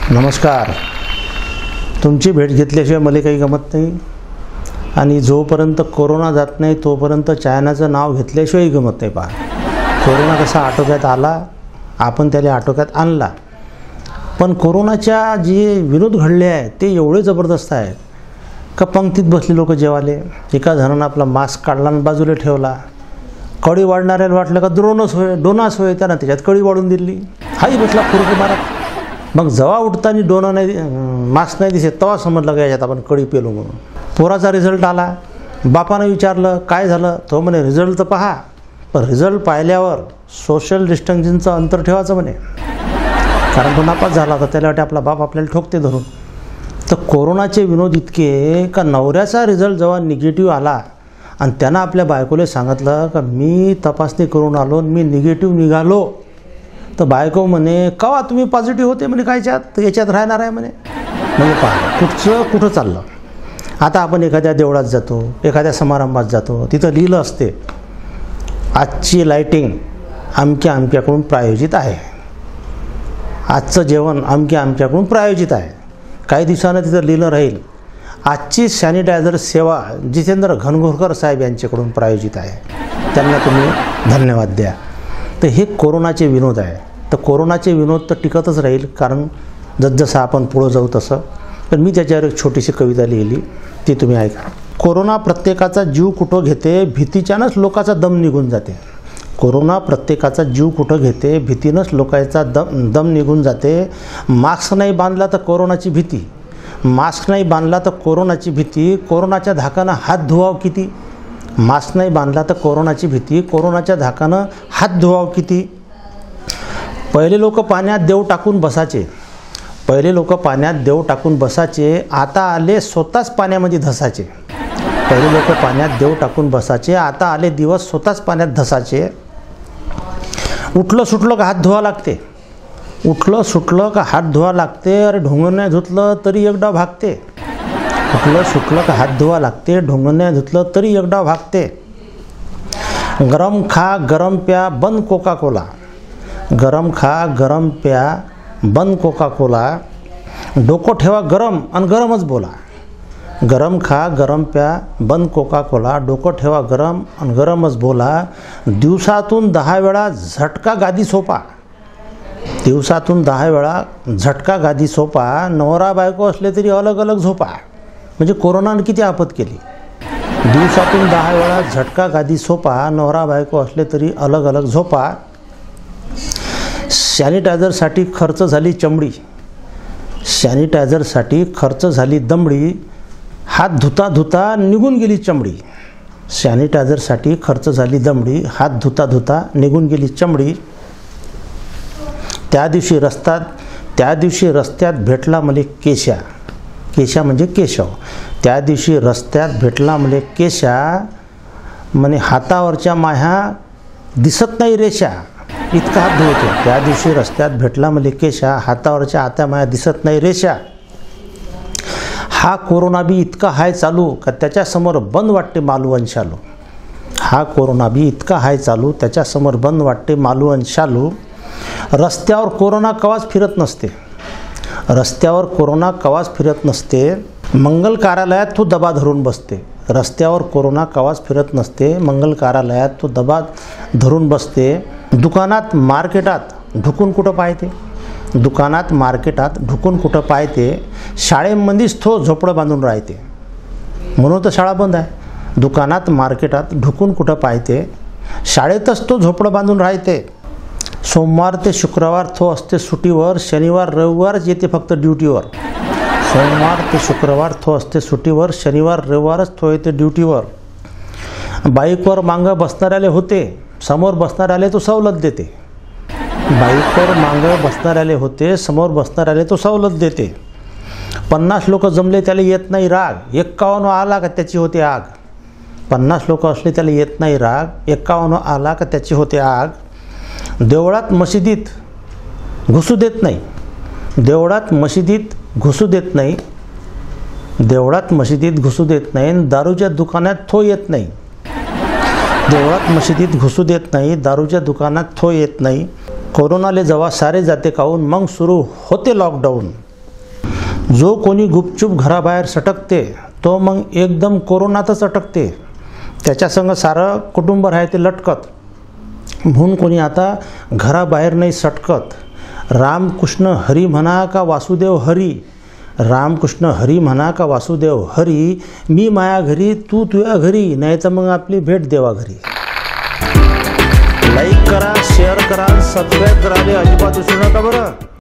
नमस्कार. तुमची भेट घेतल्याशिवाय मला काही गमत नाही आणि जोपर्यंत कोरोना जात नाही तोपर्यंत चायनाचं नाव घेतल्याशिवाय गमत नाही. पहा, कोरोना कसा आटोक्यात आला, आपण त्याला आटोक्यात आणला, पण कोरोनाच्या जे विनोद घडले आहे ते एवढे जबरदस्त आहेत का पंक्तीत बसले लोक जेवाले, एका जणानं आपला मास्क काढला आणि बाजूला ठेवला. कडी वाढणाऱ्याला वाटलं का डोनास होय, त्यानं त्याच्यात कडी वाढून दिली. हाही बसला फुरकी मारत. मग जेव्हा उठताना डोना नाही, मास्क नाही दिसत, तेव्हा समजलं का याच्यात आपण कडी पेलो म्हणून. पोराचा रिझल्ट आला, बापानं विचारलं काय झालं, तो म्हणे रिझल्ट तर पहा, पण रिझल्ट पाहिल्यावर सोशल डिस्टन्सिंगचं अंतर ठेवायचं म्हणे, कारण तो नापास झाला होता. त्याला वाटे आपला बाप आपल्याला ठोकते धरून. तर कोरोनाचे विनोद इतके का नवऱ्याचा रिझल्ट जेव्हा निगेटिव्ह आला आणि त्यानं आपल्या बायकोला सांगितलं का मी तपासणी करून आलो, मी निगेटिव्ह निघालो, तर बायको म्हणे कवा तुम्ही पॉझिटिव्ह होते म्हणे, कायच्यात याच्यात राहणार आहे म्हणे. म्हणजे पहा कुठं चाललं. आता आपण एखाद्या देवळात जातो, एखाद्या समारंभात जातो, तिथं लिहिलं असते आजची लाईटिंग आमक्याकडून प्रायोजित आहे, आजचं जेवण आमक्याकडून प्रायोजित आहे. काही दिवसानं तिथं लिहिलं राहील आजची सॅनिटायझर सेवा जितेंद्र घनघोरकर साहेब यांच्याकडून प्रायोजित आहे, त्यांना तुम्ही धन्यवाद द्या. तर हे कोरोनाचे विनोद आहे. तर कोरोनाचे विनोद तर टिकतच राहील, कारण जसजसं आपण पुढं जाऊ तसं. पण मी त्याच्यावर एक छोटीशी कविता लिहिली, ती तुम्ही ऐका. कोरोना प्रत्येकाचा जीव कुठं घेते, भीतीच्यानंच लोकांचा दम निघून जाते. कोरोना प्रत्येकाचा जीव कुठं घेते, भीतीनंच लोकांचा दम निघून जाते. मास्क नाही बांधला तर कोरोनाची भीती, मास्क नाही बांधला तर कोरोनाची भीती, कोरोनाच्या धाकानं हात धुवाव किती. मास्क नाही बांधला तर कोरोनाची भीती, कोरोनाच्या धाकानं हात धुवाव किती. पहिले लोक पाण्यात देव टाकून बसायचे, पहिले लोक पाण्यात देव टाकून बसायचे, आता आले स्वतःच पाण्यामध्ये धसायचे. पहिले लोक पाण्यात देव टाकून बसायचे, आता आले दिवस स्वतःच पाण्यात धसायचे. उठलं सुटलं का हात धुवा लागते, उठलं सुटलं का हात धुवा लागते. अरे ढोंगण नाही धुतलं तरी एक डाव भागते, उठलं सुटलं का हात धुवा लागते, ढोंगण नाही धुतलं तरी एक डाव भागते. गरम खा गरम प्या बंद कोका कोला, गरम खा गरम प्या बंद कोका कोला. डोकं ठेवा गरम आणि गरमच बोला, गरम खा गरम प्या बंद कोका कोला. डोकं ठेवा गरम आणि गरमच बोला. दिवसातून 10 वेळा झटका गादी सोपा, दिवसातून 10 वेळा झटका गादी सोपा. नवरा बायको असले तरी अलग अलग झोपा. म्हणजे कोरोनानं किती आपत केली. दिवसातून 10 वेळा झटका गादी सोपा, नवरा बायको असले तरी अलग अलग झोपा. सॅनिटायझरसाठी खर्च झाली चमडी, सॅनिटायझरसाठी खर्च झाली दमडी. हात धुता धुता निघून गेली चमडी, सॅनिटायझरसाठी खर्च झाली दमडी. हात धुता धुता निघून गेली चमडी. त्या दिवशी रस्त्यात भेटला मले केशा, केशा म्हणजे केशव. त्या दिवशी रस्त्यात भेटला मले केशा, म्हणे हातावरच्या माह्या दिसत नाही रेषा. इतका हात धुवतो. त्या दिवशी रस्त्यात भेटला मले केशा, हातावरच्या आता माया दिसत नाही रेषा. हा कोरोना बी इतका हाय चालू का त्याच्यासमोर बंद वाटते मालू आणि शालू. हा कोरोना बी इतका हाय चालू त्याच्यासमोर बंद वाटते मालू आणि शालू. रस्त्यावर कोरोना कवाच फिरत नसते, रस्त्यावर कोरोना कवाच फिरत नसते. मंगल कार्यालयात तो दबा धरून बसते, रस्त्यावर कोरोना कवाच फिरत नसते. मंगल कार्यालयात तो दबा धरून बसते. दुकानात मार्केटात ढुकून कुठं पाहते, दुकानात मार्केटात ढुकून कुठं पाहते. शाळेमध्येच तो झोपडं बांधून राहते, म्हणून तर शाळा बंद आहे. दुकानात मार्केटात ढुकून कुठं पाहते, शाळेतच तो झोपडं बांधून राहते. सोमवार ते शुक्रवार तो असते सुट्टीवर, शनिवार रविवारच येते फक्त ड्युटीवर. सोमवार ते शुक्रवार तो असते सुट्टीवर, शनिवार रविवारच तो येते ड्युटीवर. बाईकवर मागं बसणाऱ्याले होते, समोर बसणाऱ्याले तो सवलत देते. बाईकवर मागं बसणाऱ्याले होते, समोर बसणाऱ्याले तो सवलत देते. 50 लोक जमले त्याला येत नाही राग, 51 आला का त्याची होते आग. 50 लोक असले त्याला येत नाही राग, 51 आला का त्याची होते आग. देवळात मशिदीत घुसू देत नाही, देवळात मशिदीत घुसू देत नाही, देवळात मशिदीत घुसू देत नाही. दारूच्या दुकानात तो येत नाही, देवळात मशिदीत घुसू देत नाही, दारूच्या दुकानात तो येत नाही. कोरोनाले जेव्हा सारे जाते काहून मग सुरू होते लॉकडाऊन, जो कोणी गुपचूप घराबाहेर सटकते तो मग एकदम कोरोनातच अटकते. त्याच्यासंग सारं कुटुंब राहते लटकत. म्हणून कोणी आता घराबाहेर नाही सटकत. रामकृष्ण हरी म्हणा का वासुदेव हरी, रामकृष्ण हरी म्हणा का वासुदेव हरी, मी माया घरी तू तुझ्या घरी, नाही तर मग आपली भेट देवा घरी. लाईक करा, शेअर करा, सबस्क्राईब करा, अजिबात विसरू नका बरं.